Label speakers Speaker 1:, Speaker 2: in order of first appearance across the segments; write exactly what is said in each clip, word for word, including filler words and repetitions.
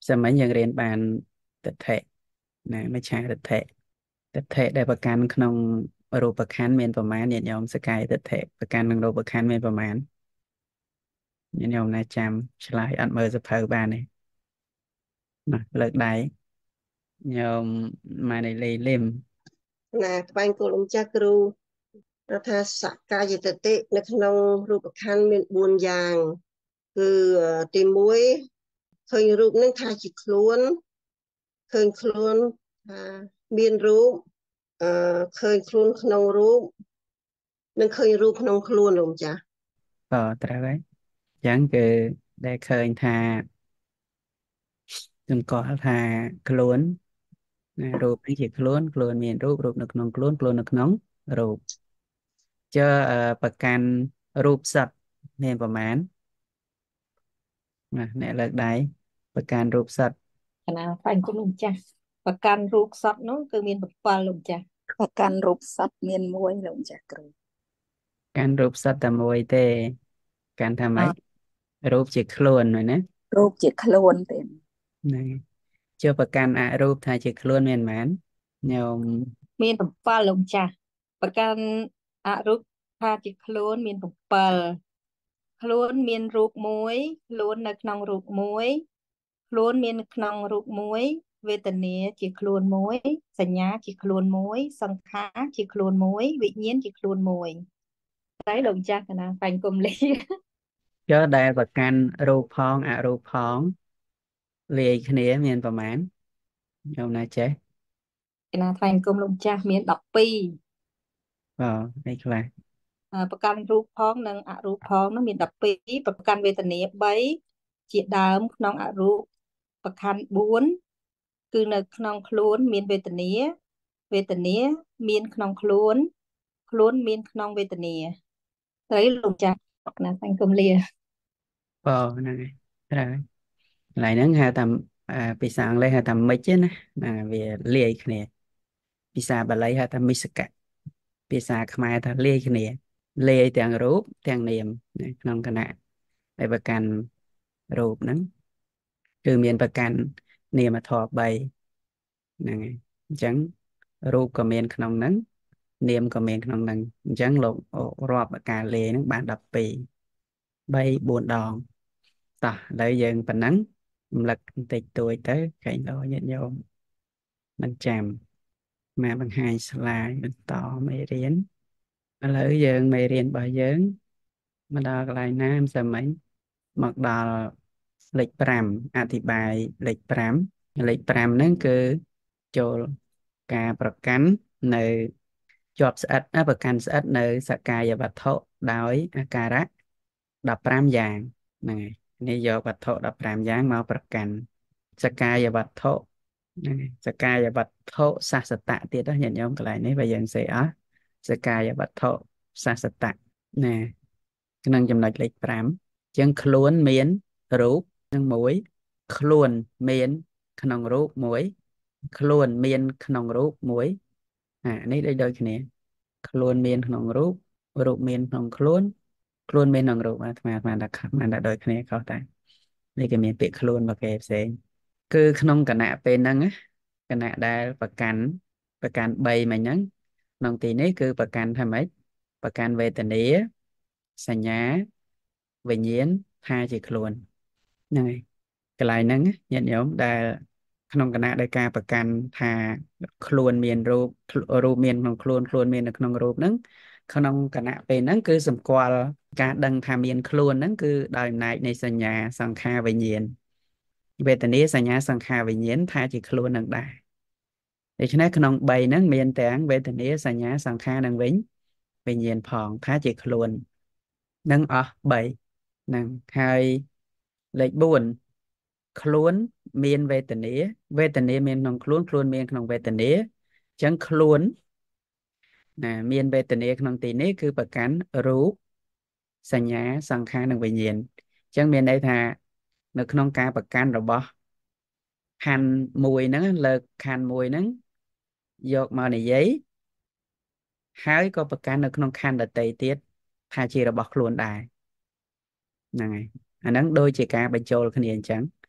Speaker 1: សម័យយើងរៀនបានទិដ្ឋិណាមច្ឆាទិដ្ឋិទិដ្ឋិដែលប្រកាន់ក្នុងរូបខណ្ឌមានប្រមាណញាតិញោមសក្កាយទិដ្ឋិប្រកាន់ក្នុងរូបខណ្ឌមានប្រមាណញាតិញោមណាចាំឆ្លើយអត់មើលសភៅបានទេណាលើកដៃញោមម៉ានីលីលឹម
Speaker 2: ណាថ្វាយគុំលោកចាស់គ្រូថាសក្កាយទិដ្ឋិនៅក្នុងរូបខណ្ឌមានបួនយ៉ាងគឺទីមួយឃើញរូបនឹងថាជាខ្លួនឃើញខ្លួនថាមានរូបអឺឃើញខ្លួនក្នុងរូបនិងឃើញរូបក្នុងខ្លួនលោកចាស់
Speaker 1: ក៏ត្រូវហើយអញ្ចឹងគឺដែលឃើញថាសម្គាល់ថាខ្លួនណារូបនេះជាខ្លួនខ្លួនមានរូបរូបនៅក្នុងខ្លួនខ្លួននៅក្នុងរូបចើប្រកាន់រូបសត្វមានប្រមាណណាអ្នកលើកដៃប្រកាន់រូបសត្វ
Speaker 3: កណាថ្វាយគុំលោកចាស់ប្រកាន់រូបសត្វនោះគឺមានbảyលោកចាស់ប្រកាន់រូបសត្វមានមួយលោកចាស់គ្រូ
Speaker 1: កាន់រូបសត្វតែមួយទេកាន់ថាម៉េច
Speaker 3: អ
Speaker 1: រូបជាខ្លួនហ្នឹងណា
Speaker 3: រូបជាខ្លួនទេ
Speaker 1: ហ្នឹងជឿប្រកាន់អរូបថាជាខ្លួនមានប៉ុន្មានញោម
Speaker 3: មានbảyលោកចាស់ប្រកាន់អរូបថាជាខ្លួនមានbảyខ្លួនមានរូបមួយខ្លួននៅក្នុងរូបមួយខ្លួនមានក្នុងរូបមួយវេទនាជាខ្លួនមួយសញ្ញាជាខ្លួនមួយសង្ខារជាខ្លួនមួយវិញ្ញាណជាខ្លួនមួយតែលោកចាស់កណាបាញ់គុំលី
Speaker 1: ជឿដែលប្រកាន់រូបផងអរូបផងលាយគ្នាមានប្រមាណញោមណាចេះ
Speaker 3: កណាថ្វាយគុំលោកចាស់មាន12
Speaker 1: បើនេះខ្លះ
Speaker 3: ប្រកាន់រូបផងនិងអរូបផងនោះមាន12ប្រកាន់វេទនា3ជាដើមក្នុងអរូបប្រកាន់4គឺនៅក្នុងខ្លួនមានវេទនាវេទនាមានក្នុងខ្លួនខ្លួនមានក្នុងវេទនាត្រូវលោកចាស់ណាសង្គមលា
Speaker 1: បើហ្នឹងហើយត្រូវហើយកន្លែងហ្នឹងហៅថាភាសាអង់គ្លេសហៅថា mix ណាណាវាលាយគ្នាភាសាបាលីហៅថាមិសកៈភាសាខ្មែរថាលាយគ្នាលាយទាំងរូបទាំងនាមក្នុងគណៈដែលប្រកាន់រូបហ្នឹងគឺមានប្រកាន់នាមធម៌បីហ្នឹងហើយអញ្ចឹងរូបក៏មានក្នុងហ្នឹងនាមក៏មានក្នុងហ្នឹងអញ្ចឹងលោករាប់ការលាយហ្នឹងបាន12 3 4ដងតោះឥឡូវយើងប៉ុណ្ណឹងរំលឹកបន្តិចតួចទៅកែងលោញាតិញោមមិនចាំមកបង្ហាញស្លាយបន្តមេរៀនឥឡូវយើងមេរៀនរបស់យើងមកដល់កន្លែងណាមិនសមមិញមកដល់លេខ5អธิบายលេខ5លេខ5ហ្នឹងគឺចូលការប្រកាន់នៅជាប់ស្អិតប្រកាន់ស្អិតនៅសក្កាយវត្ថុដោយអាការៈ15យ៉ាងហ្នឹងហើយនេះយកវត្ថុ15យ៉ាងមកប្រកាន់សក្កាយវត្ថុហ្នឹងហើយសក្កាយវត្ថុសសតៈទៀតណាញាតិញោមកន្លែងនេះបើយើងសេអស់សក្កាយវត្ថុសសតៈណាក្នុងចំណុចលេខ5អញ្ចឹងខ្លួនមានរូបនឹងមួយខ្លួនមានក្នុងរូបមួយខ្លួនមានក្នុងរូបមួយអានេះដូចដូចគ្នាខ្លួនមានក្នុងរូបរូបមានក្នុងខ្លួនខ្លួនមានក្នុងរូបអាត្មាអាត្មាដាក់អាដាក់ដូចគ្នាខុសតែនេះគេមានពាក្យខ្លួនមកគេផ្សេងគឺក្នុងគណៈពេលហ្នឹងគណៈដែលប្រកាន់ប្រកាន់បីមិញហ្នឹងក្នុងទីនេះគឺប្រកាន់ថាម៉េចប្រកាន់វេទនាសញ្ញាវិញ្ញាណថាជាខ្លួនហ្នឹងហើយកន្លែងហ្នឹងញាតិញោមដែលក្នុងគណៈដែលការប្រកាន់ថាខ្លួនមានរូបរូបមានក្នុងខ្លួនខ្លួនមាននៅក្នុងរូបហ្នឹងក្នុងគណៈពេលហ្នឹងគឺសម្គាល់ការដឹងថាមានខ្លួនហ្នឹងគឺដោយអំណាចនៃសញ្ញាសង្ខារវិញ្ញាណវេទនាសញ្ញាសង្ខារវិញ្ញាណថាជាខ្លួននឹងដែរដូច្នេះក្នុងបីហ្នឹងមានទាំងវេទនាសញ្ញាសង្ខារនឹងវិញវិញ្ញាណផងថាជាខ្លួននឹងអស់បីហ្នឹងហើយលេខbốnខ្លួនមានវេទនាវេទនាមានក្នុងខ្លួនខ្លួនមានក្នុងវេទនាអញ្ចឹងខ្លួនណាមានវេទនាក្នុងទីនេះគឺប្រកាន់រូបសញ្ញាសង្ខារនិងវិញ្ញាណអញ្ចឹងមានន័យថានៅក្នុងការប្រកាន់របស់ខណ្ឌមួយហ្នឹងលើកខណ្ឌមួយហ្នឹងយកមកនិយាយហើយក៏ប្រកាន់នៅក្នុងខណ្ឌដទៃទៀតថាជារបស់ខ្លួនដែរហ្នឹងហើយអាហ្នឹងដូចជាការបញ្ចូលគ្នាអញ្ចឹង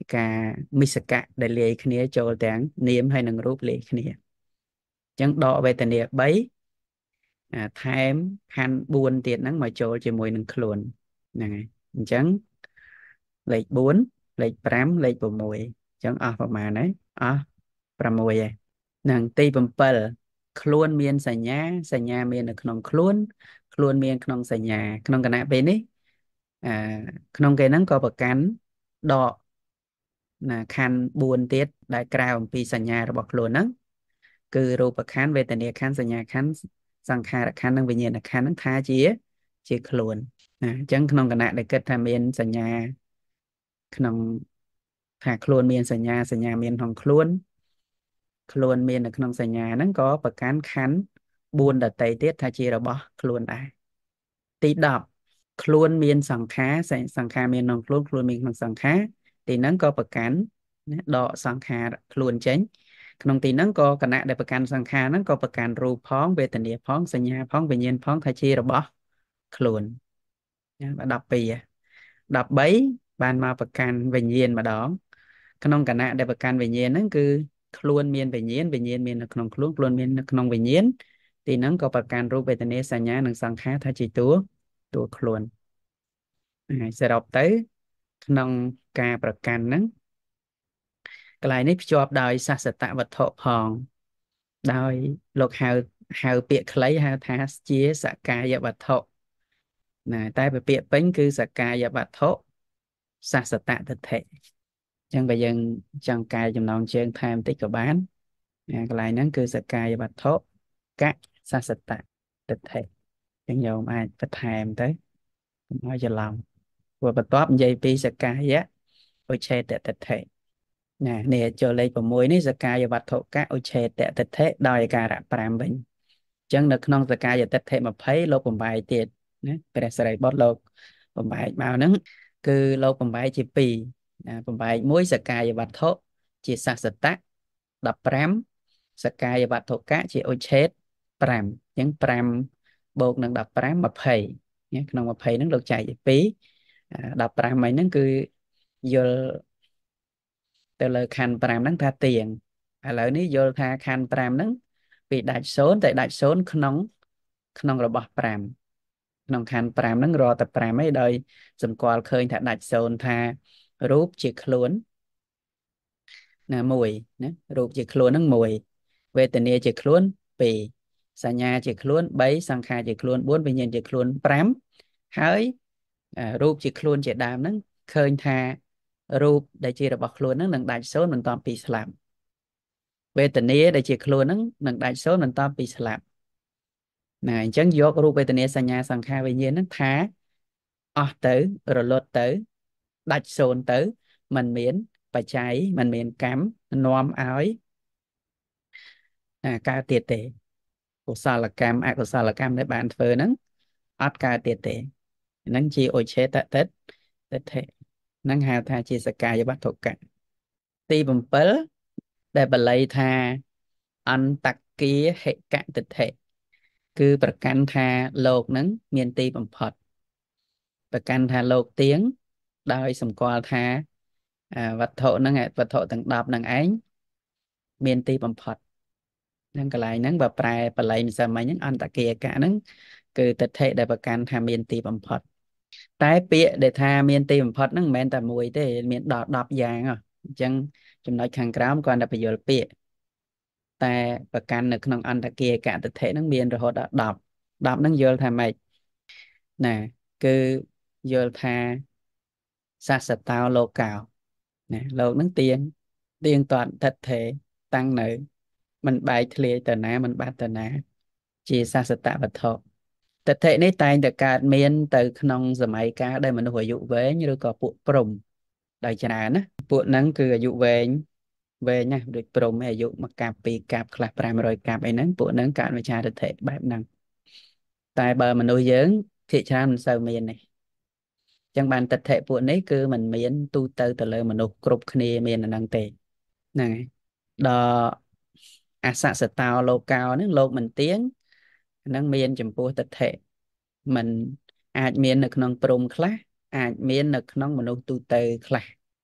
Speaker 1: ការមិសកៈដែលលាយគ្នាចូលទាំងនាមហើយនឹងរូបលាយគ្នាអញ្ចឹងដកវេទនាបីអាថែមខណ្ឌបួនទៀតហ្នឹងមកចូលជាមួយនឹងខ្លួនហ្នឹងហើយអញ្ចឹងលេខបួនលេខប្រាំលេខ៦អញ្ចឹងអស់ប្រមាណហើយអស់ប្រាំមួយហើយនឹងទី7ខ្លួនមានសញ្ញាសញ្ញាមាននៅក្នុងខ្លួនខ្លួនមានក្នុងសញ្ញាក្នុងគណៈពេលនេះអាក្នុងគេហ្នឹងក៏ប្រកាន់ដកណាខណ្ឌបួនទៀតដែលក្រៅអំពីសញ្ញារបស់ខ្លួនហ្នឹងគឺរូបខណ្ឌវេទនាខណ្ឌសញ្ញាខណ្ឌសង្ខារខណ្ឌនិងវិញ្ញាណខណ្ឌហ្នឹងថាជាជាខ្លួនណាអញ្ចឹងក្នុងគណៈដែលគិតថាមានសញ្ញាក្នុងថាខ្លួនមានសញ្ញាសញ្ញាមានក្នុងខ្លួនខ្លួនមាននៅក្នុងសញ្ញាហ្នឹងក៏ប្រកាន់ខណ្ឌបួនដតីទៀតថាជារបស់ខ្លួនដែរទីដប់ខ្លួនមានសង្ខារសង្ខារមានក្នុងខ្លួនខ្លួនមានក្នុងសង្ខារទីហ្នឹងក៏ប្រកាន់ណាដកសង្ខារខ្លួនចេញក្នុងទីហ្នឹងក៏គណៈដែលប្រកាន់សង្ខារហ្នឹងក៏ប្រកាន់រូបផងវេទនាផងសញ្ញាផងវិញ្ញាណផងថាជារបស់ខ្លួនណាបាទដប់ពីរដប់បីបានមកប្រកាន់វិញ្ញាណម្ដងក្នុងគណៈដែលប្រកាន់វិញ្ញាណហ្នឹងគឺខ្លួនមានវិញ្ញាណវិញ្ញាណមាននៅក្នុងខ្លួនខ្លួនមាននៅក្នុងវិញ្ញាណទីហ្នឹងក៏ប្រកាន់រូបវេទនាសញ្ញានិងសង្ខារថាជាតួតួខ្លួនហើយសរុបទៅក្នុងការប្រកាន់ហ្នឹងកន្លែងនេះភ្ជាប់ដោយសសតវត្ថុផងដោយលោកហៅហៅពាក្យខ្លីហៅថាជាសកាយវត្ថុណាតែពាក្យពេញគឺសកាយវត្ថុសសតតិដ្ឋិអញ្ចឹងបើយើងចង់កែចំណងជើងថែមតិចក៏បានណាកន្លែងហ្នឹងគឺសកាយវត្ថុកសសតតិដ្ឋិអញ្ចឹងយើងអាចបន្ថែមទៅកុំឲ្យច្រឡំព្រោះបន្ទាប់និយាយពីសកាយៈឧច្ឆេតតិដ្ឋិណានេះចូលលេខ៦នេះសកាយវត្ថុកឧច្ឆេតតិដ្ឋិដោយអាការៈប្រាំវិញអញ្ចឹងនៅក្នុងសកាយតិដ្ឋិម្ភៃលោកបំបែកទៀតណាព្រះសិរីបុត្រលោកបំបែកមកហ្នឹងគឺលោកបំបែកជាពីរណាបំបែកមួយសកាយវត្ថុជាសសតៈដប់ប្រាំសកាយវត្ថុកៈជាឧច្ឆេតប្រាំអញ្ចឹងប្រាំបូកនឹងដប់ប្រាំ ម្ភៃណាក្នុងម្ភៃហ្នឹងលោកចែកជាពីរដប់ប្រាំហ្នឹងគឺយល់ទៅលើខណ្ឌប្រាំហ្នឹងថាទៀងឥឡូវនេះយល់ថាខណ្ឌប្រាំហ្នឹងពីដាច់សូន្យតែដាច់សូន្យក្នុងក្នុងរបស់ប្រាំក្នុងខណ្ឌប្រាំហ្នឹងរកតែប្រាំឯងដោយសម្គាល់ឃើញថាដាច់សូន្យថារូបជាខ្លួនណាមួយណារូបជាខ្លួនហ្នឹងមួយវេទនាជាខ្លួនពីរសញ្ញាជាខ្លួនបីសង្ខារជាខ្លួនបួនវិញ្ញាណជាខ្លួនប្រាំហើយរូបជាខ្លួនជាដើមហ្នឹងឃើញថារូបដែលជារបស់ខ្លួនហ្នឹងនឹងដាច់សូន្យបន្ទាប់ពីស្លាប់វេទនាដែលជាខ្លួនហ្នឹងនឹងដាច់សូន្យបន្ទាប់ពីស្លាប់ណាអញ្ចឹងយករូបវេទនាសញ្ញាសង្ខារវិញ្ញាណហ្នឹងថាអស់ទៅរលត់ទៅដាច់សូន្យទៅมันមានបច្ច័យมันមានកម្មនាំឲ្យកើតទៀតទេកុសលកម្មអកុសលកម្មដែលបានធ្វើហ្នឹងអត់កើតទៀតទេហ្នឹងជាឧច្ឆេតតិដ្ឋិហ្នឹងហៅថាជាសកាយវត្ថុកៈទីbảyដែលបល័យថាអន្តគាហិកតិដ្ឋិគឺប្រកាន់ថាលោកហ្នឹងមានទីបំផុតប្រកាន់ថាលោកទៀងដោយសម្គាល់ថាវត្ថុហ្នឹងវត្ថុទាំងដប់ហ្នឹងឯងមានទីបំផុតហ្នឹងកន្លែងហ្នឹងបើប្រែបល័យម្សិលមិញហ្នឹងអន្តគាហិកៈហ្នឹងគឺតិដ្ឋិដែលប្រកាន់ថាមានទីបំផុតតែពាក្យដែលថាមានទីបំផុតហ្នឹងមិនមែនតែមួយទេមានដល់ដប់យ៉ាងអញ្ចឹងចំណុចខាងក្រោមគាត់តែបញ្យល់ពាក្យតែប្រកាន់នៅក្នុងអន្តគាហិកតិដ្ឋិហ្នឹងមានរហូតដល់ដប់ដប់ហ្នឹងយល់ថាម៉េចណាគឺយល់ថាសសតោលោកោណាលោកហ្នឹងទៀងទៀងទាត់តិដ្ឋិតាំងនៅមិនបែកធ្លាយទៅណាមិនបាត់ទៅណាជាសសតវត្ថុទិដ្ឋិនេះតែងតែកើតមានទៅក្នុងសម័យកាលដែលមនុស្សអាយុវែងឬក៏ពួកព្រំដោយច្រើនណាពួកហ្នឹងគឺអាយុវែងវែងណាស់ដូចព្រំឯអាយុមួយកាប់ពីរកាប់ខ្លះប្រាំរយកាប់អីហ្នឹងពួកហ្នឹងកើតវិចារទិដ្ឋិបែបហ្នឹងតែបើមនុស្សយើងភាគច្រើនមិនសូវមានទេអញ្ចឹងបានទិដ្ឋិពួកនេះគឺมันមានទូទៅទៅលើមនុស្សគ្រប់គ្នាមានអាហ្នឹងទេហ្នឹងហើយដល់អសសតោលោកោហ្នឹងលោកមិនទៀងហ្នឹងមានចំពោះទិដ្ឋិมันអាចមាននៅក្នុងព្រំខ្លះអាចមាននៅក្នុងមនុស្សទូទៅខ្លះ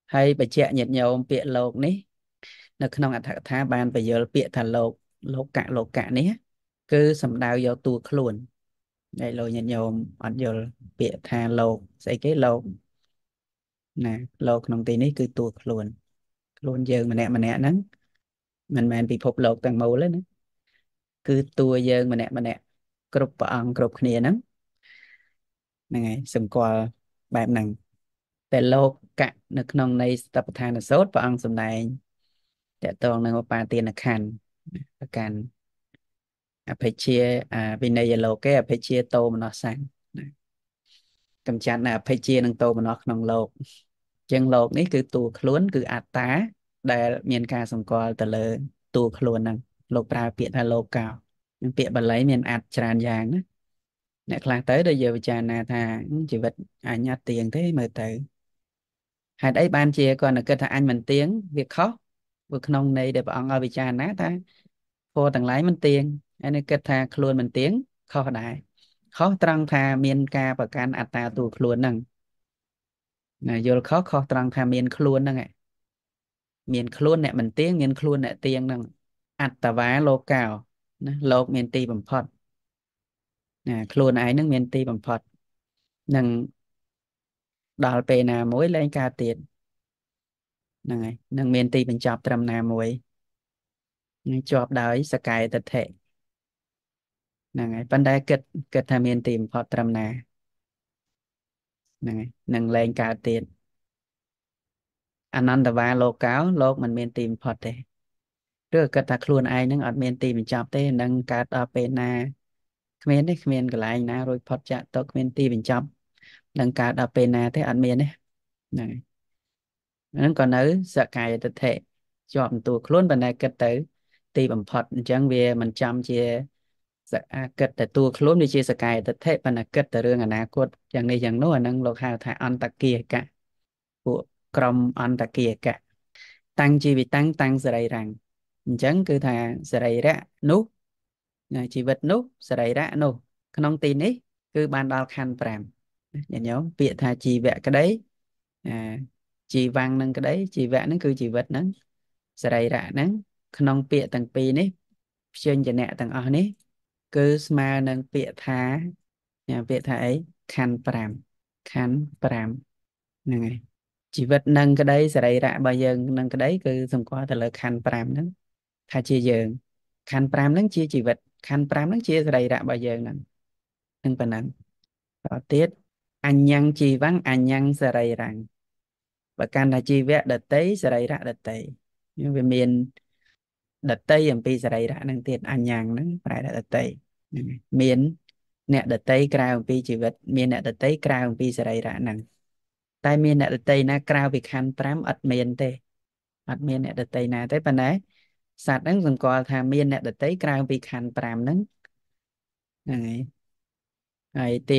Speaker 1: ហើយបញ្ជាក់ញាតិញោមពាក្យលោកនេះនៅក្នុងអត្ថកថាបានបញ្យល់ពាក្យថាលោកលោកៈលោកៈនេះគឺសំដៅយកតួខ្លួនហើយលោកញាតិញោមអត់យល់ពាក្យថាលោកស្អីគេលោកណាលោកក្នុងទីនេះគឺតួខ្លួនខ្លួនយើងម្នាក់ម្នាក់ហ្នឹងមិនមែនពិភពលោកទាំងមូលទេណាគឺតួយើងម្នាក់ម្នាក់គ្រប់ព្រះអង្គគ្រប់គ្នាហ្នឹងហ្នឹងហើយសម្គាល់បែបហ្នឹងតែលោកកៈនៅក្នុងនៃសតិប្បដ្ឋានសូត្រព្រះអង្គសម្ដែងតកតងនឹងឧបាទានខណ្ឌប្រកាន់អភិជាអាវិន័យលោកេអភិជាតោមនស្សសੰកំចាត់នៅអភិជានិងតោមនស្សក្នុងលោកចឹងលោកនេះគឺតួខ្លួនគឺអត្តាដែលមានការសម្គាល់ទៅលើតួខ្លួនហ្នឹងលោកប្រើពាក្យថាលោកោនឹងពាក្យបាលីមានអត្ថច្រើនយ៉ាងណាអ្នកខ្លះទៅដែលយកវិចារណាថាជីវិតអញអត់ទៀងទេមើលទៅហេតុអីបានជាគាត់នៅគិតថាអញមិនទៀងវាខុសព្រោះក្នុងន័យដែលព្រះអង្គឲ្យវិចារណាថាធម៌ទាំងឡាយមិនទៀងហើយនៅគិតថាខ្លួនមិនទៀងខុសដែរខុសត្រង់ថាមានការប្រកាន់អត្តាតួខ្លួនហ្នឹងណាយល់ខុសខុសត្រង់ថាមានខ្លួនហ្នឹងឯងមានខ្លួនអ្នកមិនទៀងមានខ្លួនអ្នកទៀងហ្នឹងអត្តវាលោកោណាលោកមានទីបំផុតណាខ្លួនឯងហ្នឹងមានទីបំផុតនឹងដល់ពេលណាមួយលែងកើតទៀតហ្នឹងហើយនឹងមានទីបញ្ចប់ត្រឹមណាមួយនឹងជាប់ដោយសកាយតិដ្ឋិហ្នឹងហើយប៉ុន្តែគិតគិតថាមានទីបំផុតត្រឹមណាហ្នឹងហើយនឹងលែងកើតទៀតអនន្តវាលោកោលោកមិនមានទីបំផុតទេឬគិតថាខ្លួនឯងនឹងអត់មានទីបញ្ចប់ទេនឹងកើតដល់ពេលណាគ្មានទេគ្មានកន្លែងណារួចផុតចាកទៅគ្មានទីបញ្ចប់នឹងកើតដល់ពេលណាទេអត់មានទេហ្នឹងហើយហ្នឹងក៏នៅសកាយតិដ្ឋិជាប់តួខ្លួនប៉ុន្តែគិតទៅទីបំផុតអញ្ចឹងវាមិនចំជាសគិតតែតួខ្លួនវាជាសកាយតិដ្ឋិប៉ុន្តែគិតតែរឿងអនាគតយ៉ាងនេះយ៉ាងនោះអាហ្នឹងលោកហៅថាអន្តគាយកៈពួកក្រុមអន្តគាយកៈតាំងជីវិតតាំងតាំងសរីរាំងអញ្ចឹងគឺថាសរីរៈនោះជីវិតនោះសរីរៈនោះក្នុងទីនេះគឺបានដល់ខណ្ឌប្រាំញាតិញោមពាក្យថាជីវៈក្តីអាជីវាំងនឹងក្តីជីវៈហ្នឹងគឺជីវិតហ្នឹងសរីរៈហ្នឹងក្នុងពាក្យទាំងពីរនេះព្យញ្ជនៈទាំងអស់នេះគឺស្មើនឹងពាក្យថាពាក្យថាអីខណ្ឌប្រាំខណ្ឌប្រាំហ្នឹងហើយជីវិតនឹងក្តីសរីរៈរបស់យើងនឹងក្តីគឺសម្គាល់ទៅលើខណ្ឌប្រាំហ្នឹងថាជាយើងខណ្ឌប្រាំហ្នឹងជាជីវិតខណ្ឌប្រាំហ្នឹងជាសរីរៈរបស់យើងហ្នឹងនឹងប៉ុណ្ណឹងតទៀតអញ្ញੰជីវੰអញ្ញੰសរីរੰបើកាន់ថាជីវៈដតីសរីរៈដតីវាមានដតីអំពីសរីរៈហ្នឹងទៀតអញ្ញੰហ្នឹងប្រែថាដតីមានអ្នកដតីក្រៅអំពីជីវិតមានអ្នកដតីក្រៅអំពីសរីរៈហ្នឹងតែមានអ្នកដតីណាក្រៅពីខណ្ឌប្រាំអត់មានទេអត់មានអ្នកដតីណាទេប៉ុន្តែសត្វហ្នឹងសម្គាល់ថាមានអ្នកដតីក្រៅពីខណ្ឌប្រាំហ្នឹងហ្នឹងហើយហើយទី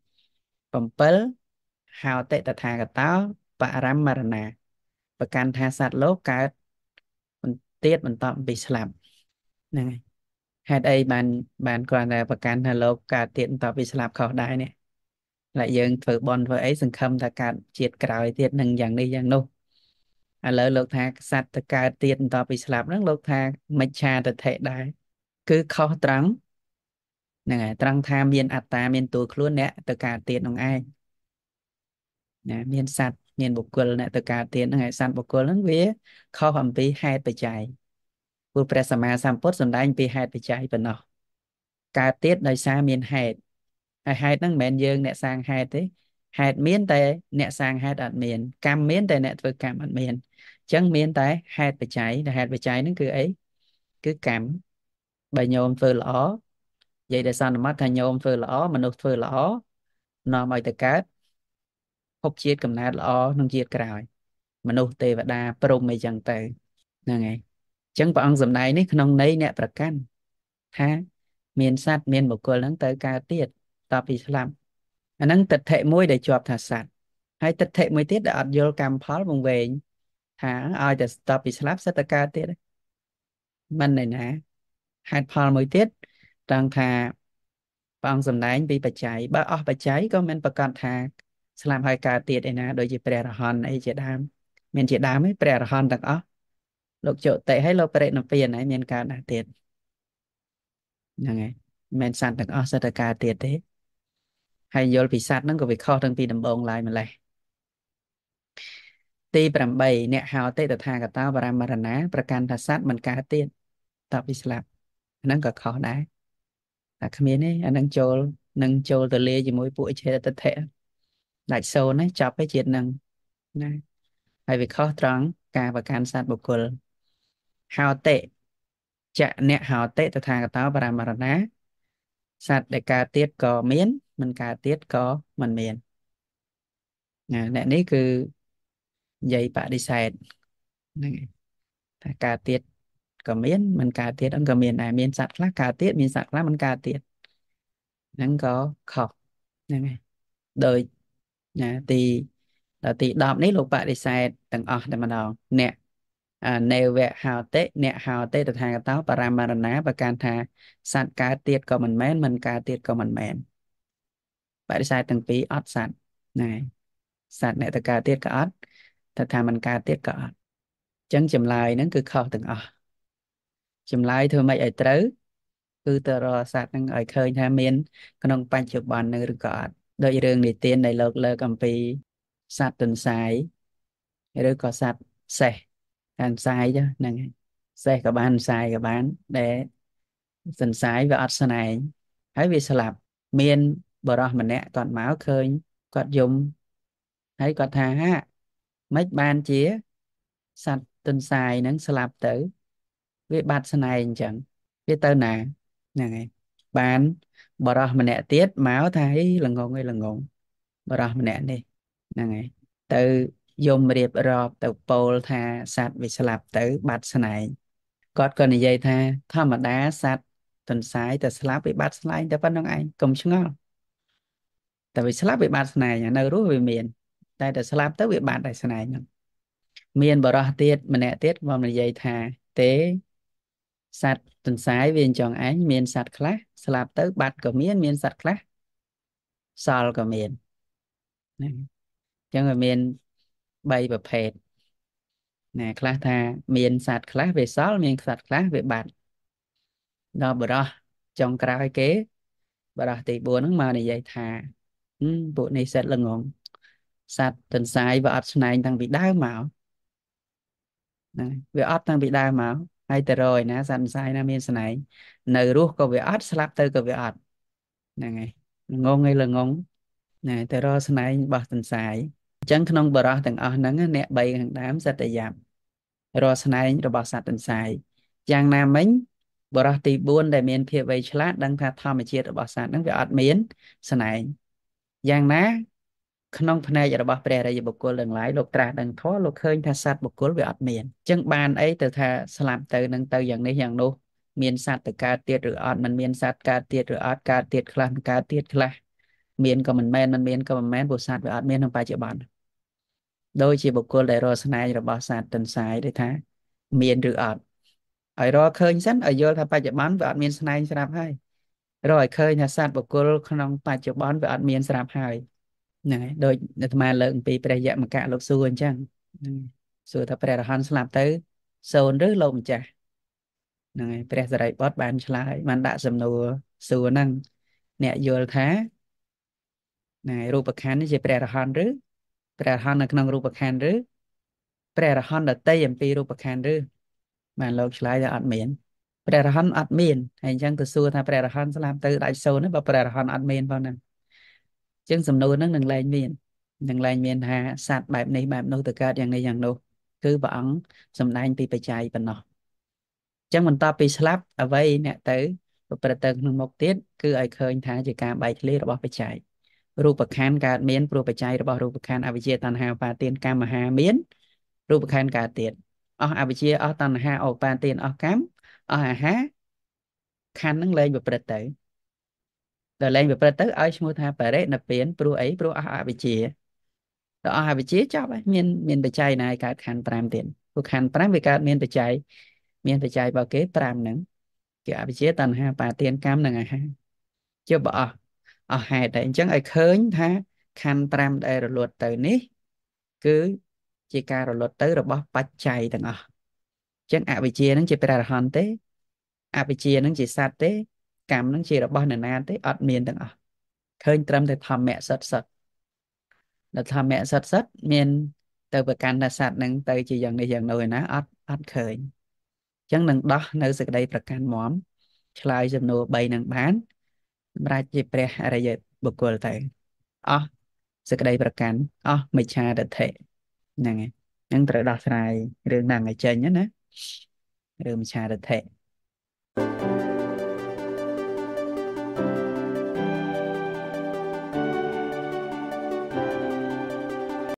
Speaker 1: 7ហោតិតថាគតោបរមមរណាប្រកាន់ថាសត្វលោកកើតបន្ទាតបន្តពីស្លាប់ហ្នឹងហើយហេតុអីបានបានគ្រាន់តែប្រកាន់ថាលោកកើតទៀតបន្តពីស្លាប់ខុសដែរនេះlạiយើងធ្វើបន់ធ្វើអីសង្ឃឹមថាកើតជាតិក្រោយទៀតនឹងយ៉ាងនេះយ៉ាងនោះឥឡូវលោកថាសត្វទៅកើតទៀតបន្តពីស្លាប់ហ្នឹងលោកថាមិច្ឆាទិដ្ឋិដែរគឺខុសត្រង់ហ្នឹងហើយត្រង់ថាមានអត្តាមានតួខ្លួនអ្នកទៅកើតទៀតនឹងឯងណាមានសត្វមានបុគ្គលអ្នកទៅកើតទៀតហ្នឹងហើយសត្វបុគ្គលហ្នឹងវាខុសអំពីហេតុបច្ច័យព្រោះព្រះសម្មាសម្ពុទ្ធសម្ដែងពីហេតុបច្ច័យប៉ុណ្ណោះកើតទៀតដោយសារមានហេតុហើយហេតុហ្នឹងមិនមែនយើងអ្នកសាងហេតុទេហេតុមានតែអ្នកសាងហេតុអត់មានកម្មមានតែអ្នកធ្វើកម្មអត់មានអញ្ចឹងមានតែហេតុបច្ច័យដែលហេតុបច្ច័យហ្នឹងគឺអីគឺកម្មបើញោមធ្វើល្អនិយាយតែសន្មតថាញោមធ្វើល្អមនុស្សធ្វើល្អនាំឲ្យទៅកើតភពជាតិកំណើតល្អក្នុងជាតិក្រោយមនុស្សទេវតាព្រហ្មអីចឹងទៅហ្នឹងហើយអញ្ចឹងព្រះអង្គសម្ដែងនេះក្នុងន័យអ្នកប្រកាន់ថាមានសត្វមានបុគ្គលហ្នឹងទៅកើតទៀតតពីស្លាប់អាហ្នឹងទិដ្ឋិមួយដែលជាប់ថាសត្វហើយទិដ្ឋិមួយទៀតដែលអត់យល់កម្មផលវង្វេងថាឲ្យតែតពីស្លាប់សិតតែកើតទៀតមិនណែណាហេតុផលមួយទៀតត្រង់ថាព្រះអង្គសម្ដែងពីបច្ច័យបើអស់បច្ច័យក៏មិនប្រកាសថាស្លាប់ហើយកើតទៀតឯណាដូចជាព្រះរហន្តអីជាដើមមានជាដើមឯងព្រះអរហន្តទាំងអស់លោកជតិហើយលោកបរិណិព្វានហើយមានកើតដែរទៀតហ្នឹងហើយមិនមែនសត្វទាំងអស់សិតតែកើតទៀតទេហើយយល់ពីសត្វហ្នឹងក៏វាខុសតាំងពីដំបូងឡើយម្លេះទីប្រាំបីអ្នកហៅទេតថាគតោបរមរណាប្រកាន់ថាសត្វមិនកើតទៀតតបពីស្លាប់ហ្នឹងក៏ខុសដែរតែគ្មានទេអាហ្នឹងចូលនឹងចូលទៅលាជាមួយពួកអិច្ឆេតតិដាច់សូន្យណាចប់ឯជាតិហ្នឹងណាហើយវាខុសត្រង់ការប្រកាន់សត្វបុគ្គលហៅទេចៈអ្នកហៅទេតថាគតោបរមរណាសត្វដែលកើតទៀតក៏មានមិនកើតទៀតក៏មិនមានណាអ្នកនេះគឺនិយាយបដិសេធហ្នឹងឯងថាកើតទៀតក៏មានមិនកើតទៀតហ្នឹងក៏មានដែរមានសត្វខ្លះកើតទៀតមានសត្វខ្លះមិនកើតទៀតហ្នឹងក៏ខុសហ្នឹងហើយដោយណាទីដល់ទីដប់នេះលោកបដិសេធទាំងអស់តែម្ដងអ្នកនេវៈហោតិអ្នកហោតិតថាគតោបរមរណាប្រកាន់ថាសត្វកើតទៀតក៏មិនមែនមិនកើតទៀតក៏មិនមែនបដិសេធទាំងពីរអត់សត្វណែសត្វអ្នកទៅកើតទៀតក៏អត់តែថាមិនកើតទៀតក៏អត់អញ្ចឹងចម្លើយហ្នឹងគឺខុសទាំងអស់ចម្លើយធ្វើម៉េចឲ្យត្រូវគឺទៅរកសត្វហ្នឹងឲ្យឃើញថាមានក្នុងបច្ចុប្បន្ននឹងឬក៏អត់ដូចរឿងនិទានដែលលោកលើកអំពីសត្វទន្សាយឬក៏សត្វសេះទន្សាយចឹងហ្នឹងហើយសេះក៏បានទន្សាយក៏បានដែលទន្សាយវាអត់ស្នែងហើយវាស្លាប់មានបរិសម្នាក់គាត់មកឃើញគាត់យំហើយគាត់ថាហាមិនបានជាសត្វទន្សាយហ្នឹងស្លាប់ទៅវាបាត់ស្នែងអញ្ចឹងវាទៅណាហ្នឹងហើយបានបរិសម្នាក់ទៀតមកថាហីល្ងងអីល្ងងបរិសម្នាក់នេះហ្នឹងហើយទៅយំរៀបរាប់ទៅពោលថាសត្វវាស្លាប់ទៅបាត់ស្នែងគាត់ក៏និយាយថាធម្មតាសត្វទន្សាយតែស្លាប់វាបាត់ស្នែងតែប៉ុណ្្នឹងឯងកុំឆ្ងល់តែវាស្លាប់វាបាត់ស្នែងនៅរស់វាមានតែតែស្លាប់ទៅវាបាត់តែស្នែងហ្នឹងមានបរិសទៀតម្នាក់ទៀតមកនិយាយថាទេសត្វទន្សាយវាអញ្ចឹងឯងមានសត្វខ្លះស្លាប់ទៅបាត់ក៏មានមានសត្វខ្លះសល់ក៏មានណាអញ្ចឹងវាមានបីប្រភេទណាខ្លះថាមានសត្វខ្លះវាសល់មានសត្វខ្លះវាបាត់ដល់បរោះចុងក្រោយគេបរោះទីបួនហ្នឹងមកនិយាយថាពួកនេះសិតល្ងងសត្វទន្សាយវាអត់ស្នែងតាំងពីដើមមកណាវាអត់តាំងពីដើមមកហើយទៅរយណាសត្វទន្សាយណាមានស្នែងនៅរស់ក៏វាអត់ស្លាប់ទៅក៏វាអត់ហ្នឹងហើយល្ងងឯល្ងងណាទៅរកស្នែងរបស់ទន្សាយអញ្ចឹងក្នុងបរោះទាំងអស់ហ្នឹងអ្នកបីខាងដើមសត្វយ៉ាប់រកស្នែងរបស់សត្វទន្សាយយ៉ាងណាមិញបរោះទីបួនដែលមានភាពវៃឆ្លាតដឹងថាធម្មជាតិរបស់សត្វហ្នឹងវាអត់មានស្នែងយ៉ាងណាក្នុងផ្នែករបស់ព្រះរាជបុគ្គលទាំងឡាយលោកត្រាស់ដឹងធម៌លោកឃើញថាសត្វបុគ្គលវាអត់មានអញ្ចឹងបានអីទៅថាស្លាប់ទៅនឹងទៅយ៉ាងនេះយ៉ាងនោះមានសត្វទៅកើតទៀតឬអត់មិនមានសត្វកើតទៀតឬអត់កើតទៀតខ្លះកើតទៀតខ្លះមានក៏មិនមែនមិនមានក៏មិនមែនព្រោះសត្វវាអត់មានក្នុងបច្ចុប្បន្នដូចជាបុគ្គលដែលរកស្នែងរបស់សត្វទន្សាយដូចថាមានឬអត់ឲ្យរកឃើញសិនឲ្យយល់ថាបច្ចុប្បន្នវាអត់មានស្នែងស្រាប់ហើយរកឲ្យឃើញថាសត្វបុគ្គលក្នុងបច្ចុប្បន្នវាអត់មានស្រាប់ហើយហ្នឹងហើយដូចអាត្មាលើកអំពីព្រះយមកៈលោកសួរអញ្ចឹងសួរថាព្រះរហន្តស្លាប់ទៅសូន្យឬលោកម្ចាស់ហ្នឹងហើយព្រះសារីបុត្របានឆ្លើយបានដាក់សំណួរសួរហ្នឹងអ្នកយល់ថាណារូបខណ្ឌនេះជាព្រះរហន្តឬព្រះរហន្តនៅក្នុងរូបខណ្ឌឬព្រះរហន្តដតីអំពីរូបខណ្ឌឬបានលោកឆ្លើយថាអត់មានព្រះរហន្តអត់មានហើយអញ្ចឹងទៅសួរថាព្រះរហន្តស្លាប់ទៅដាច់សូន្យបើព្រះរហន្តអត់មានផងហ្នឹងអញ្ចឹងសំណួរហ្នឹងនឹងលែងមាននឹងលែងមានថាសត្វបែបនេះបែបនោះទៅកើតយ៉ាងនេះយ៉ាងនោះគឺព្រះអង្គសម្ដែងពីបច្ច័យប៉ុណ្ណោះអញ្ចឹងបន្ទាប់ពីស្លាប់អ្វីអ្នកទៅប្រព្រឹត្តទៅក្នុងមុខទៀតគឺឲ្យឃើញថាជាការបែកធ្លាយរបស់បច្ច័យរូបខណ្ឌកើតមានព្រោះបច្ច័យរបស់រូបខណ្ឌអវិជ្ជាតណ្ហាឧបាទានកម្មមហាមានរូបខណ្ឌកើតទៀតអស់អវិជ្ជាអស់តណ្ហាឧបាទានអស់កម្មអស់អាហារខណ្ឌនឹងលែងប្រព្រឹត្តទៅដល់លែងប្រព្រឹត្តទៅឲ្យឈ្មោះថាបរិណិព្វានព្រោះអីព្រោះអស់អវិជ្ជាដល់អស់អវិជ្ជាចប់ហើយមានមានបច្ច័យណាឲ្យកើតខណ្ឌ5ទៀតព្រោះខណ្ឌ5វាកើតមានបច្ច័យមានបច្ច័យរបស់គេ5ហ្នឹងគឺអវិជ្ជាតណ្ហាបាទានកម្មនិងអាហារជិបអស់អស់ហេតុតែអញ្ចឹងឲ្យឃើញថាខណ្ឌ5ដែលរលត់ទៅនេះគឺជាការរលត់ទៅរបស់បច្ច័យទាំងអស់ចឹងអវិជ្ជានឹងជាព្រះអរហន្តទេអវិជ្ជានឹងជាសត្វទេកម្មនឹងជារបស់នរណាទេអត់មានទាំងអស់ឃើញត្រឹមតែធម្មៈសិតសិតដល់ធម្មៈសិតសិតមានទៅប្រកាន់ថាសត្វនឹងទៅជាយ៉ាងនេះយ៉ាងនោះឯណាអត់អត់ឃើញចឹងនឹងដោះនៅសេចក្តីប្រកាន់មមឆ្លើយសំណួរបីនឹងបានសម្រាប់ជាព្រះអរិយបុគ្គលទៅអស់សេចក្តីប្រកាន់អស់មិច្ឆាទិដ្ឋិហ្នឹងហើយហ្នឹងត្រូវដោះស្រាយរឿងហ្នឹងឲ្យចេញណារឿងមិច្ឆាទិដ្ឋិ